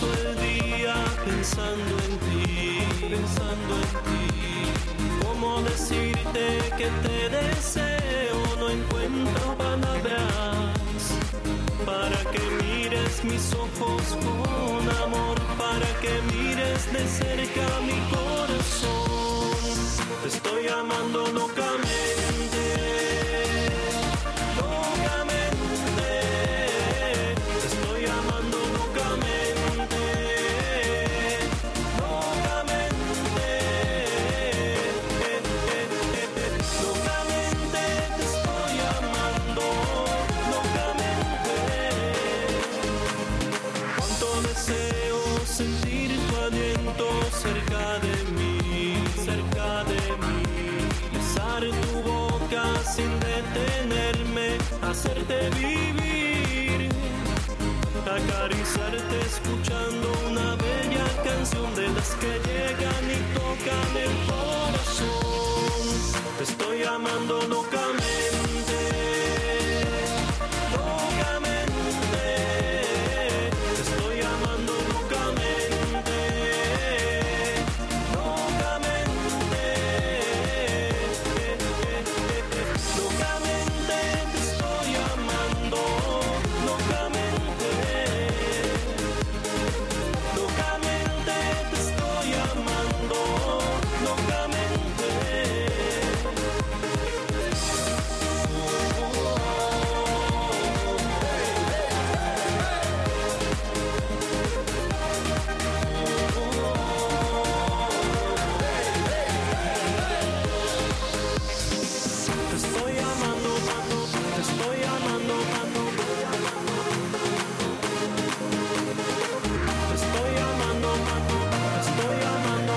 paso el día pensando en ti, pensando en ti. ¿Cómo decirte que te deseo? No encuentro palabras para que mires mis ojos con amor, para que mires de cerca mi corazón. Te estoy amando locamente, locamente. Te estoy amando locamente, locamente. Locamente te estoy amando, locamente. Cuánto deseo sentir tu aliento cerca de mí, cerca de mí. Besar tu boca sin detenerme, hacerte vivir, acariciarte escuchando una bella canción de las que llegan y tocan el corazón. Te estoy amando locamente, locamente. Te estoy amando locamente, locamente. Locamente te estoy amando, locamente. Locamente te estoy amando, locamente. Te estoy amando, te estoy amando, te estoy amando, te estoy amando,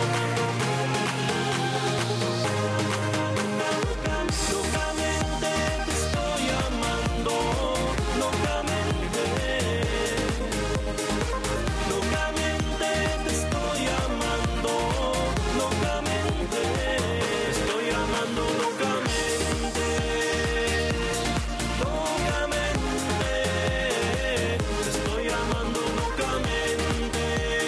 locamente te estoy amando, locamente, locamente te estoy amando, locamente, te estoy amando locamente, locamente, te estoy amando locamente,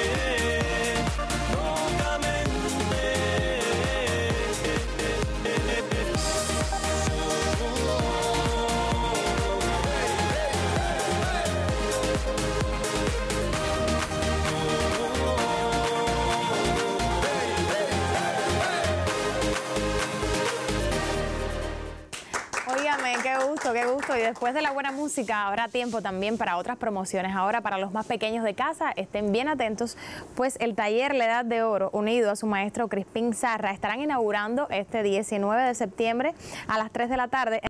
Óigame, qué gusto, qué gusto. Y después de la buena música habrá tiempo también para otras promociones. Ahora, para los más pequeños de casa, estén bien atentos, pues el taller La Edad de Oro, unido a su maestro Crispín Sarra, estarán inaugurando este 19 de septiembre a las 3 de la tarde